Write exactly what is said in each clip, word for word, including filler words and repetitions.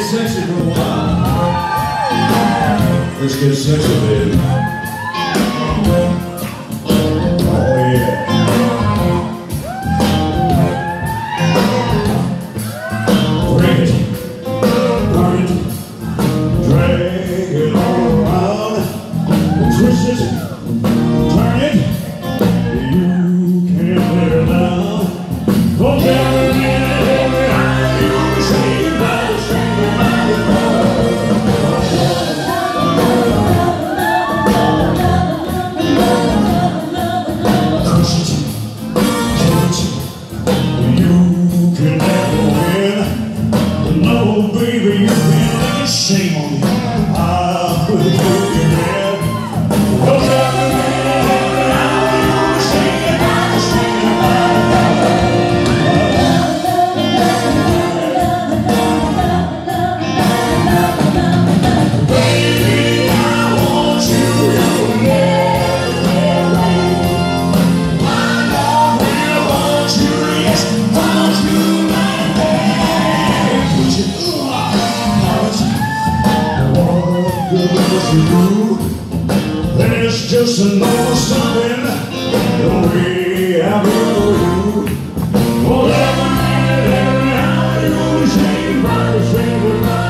sexy for a while. Let's get sexy, baby. Oh, yeah. Bring it, burn it, drag it all around, twist it, turn it. You can't let it down. Oh, every minute, every hour, you'll be shaking by the string of my shame on you. I will put your head. Cause every minute, every hour, you'll be shaking by the string of my baby, I want you, you I will want you, yes, want you like that. Put you, you do. There's just another something the way I feel you. For every minute, every hour, you'll be shaking by the string of my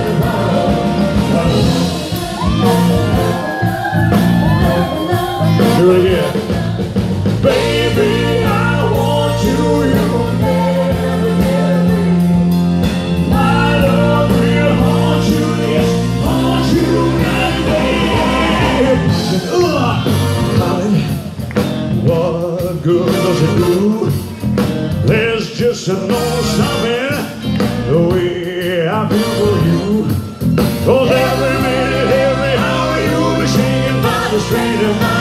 do it again. Baby, I want you, you never get me. My love will haunt you, yes, haunt you like what good does it do? There's just no stopping the way I feel for you. Cause every minute, every hour, you'll be shaking by the string of my